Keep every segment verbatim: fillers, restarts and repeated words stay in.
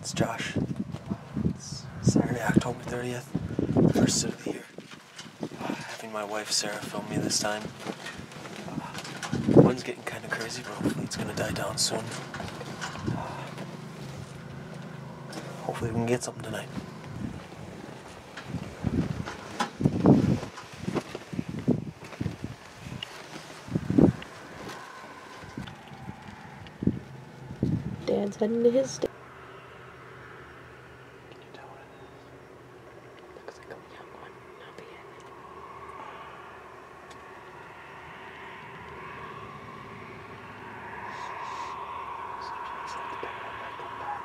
It's Josh. It's Saturday, October thirtieth, first sit of the year. Uh, having my wife Sarah film me this time. Uh, the wind's getting kind of crazy, but hopefully it's going to die down soon. Uh, hopefully we can get something tonight. Dad's heading to his state. Can you tell what it is? Looks like a young one. Not the end. So Jack's like to pick one back up back.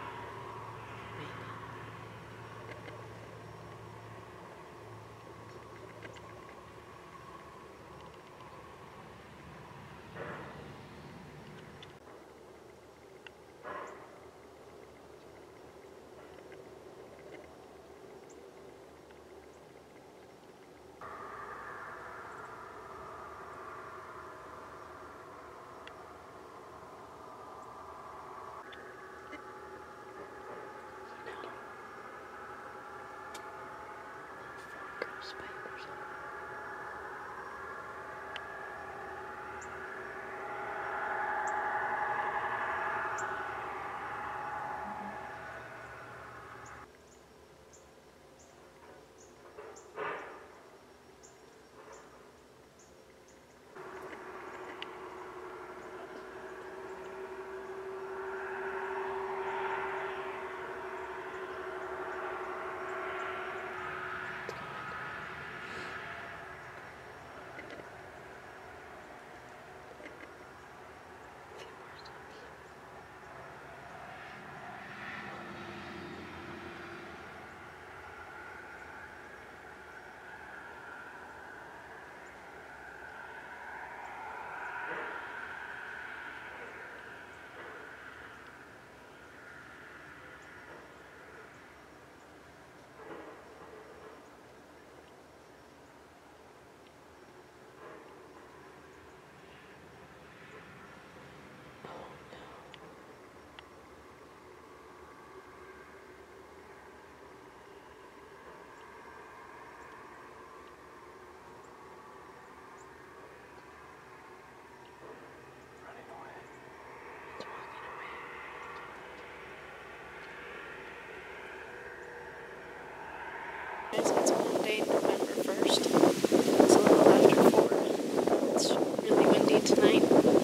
It's Monday, November first. It's a little after four. It's really windy tonight.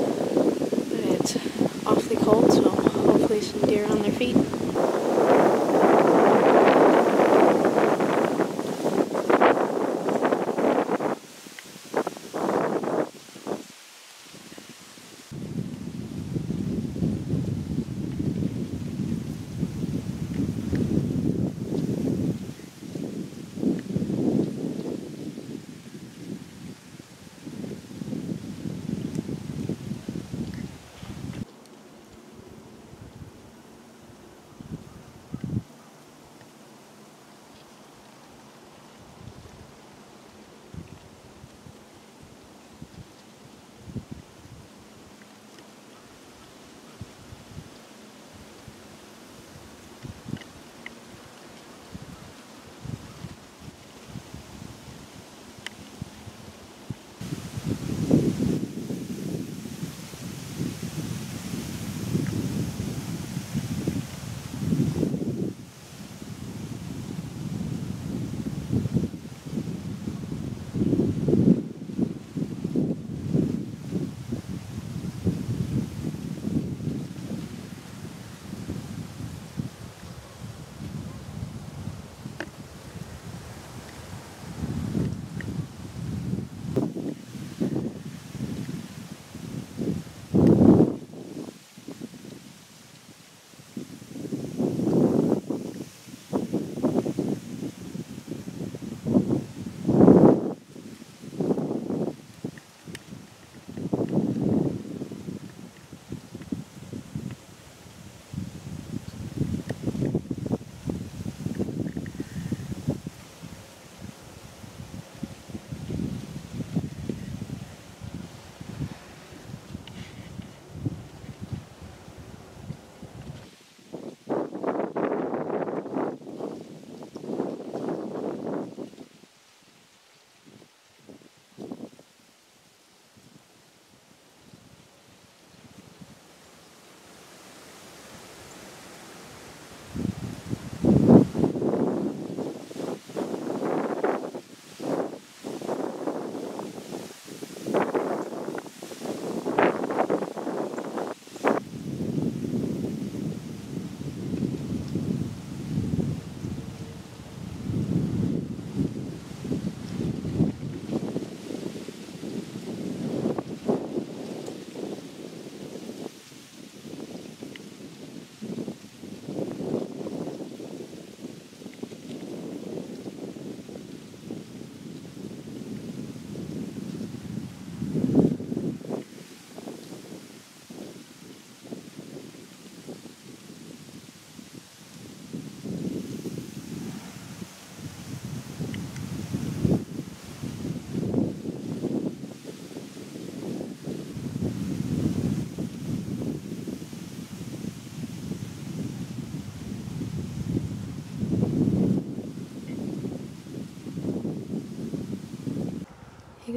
But it's awfully cold, so hopefully some deer on their feet.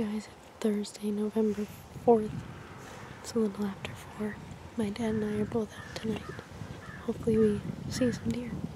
guys, Thursday, November fourth. It's a little after four. My dad and I are both out tonight. Hopefully we see some deer.